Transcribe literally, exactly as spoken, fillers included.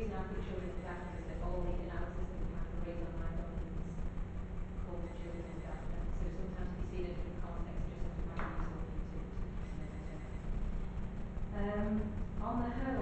reason I put children in development is that all the analysis that we have for raise online documents called children in development. So sometimes we see in a different context, just something might be useful for you to, to know. Um, on the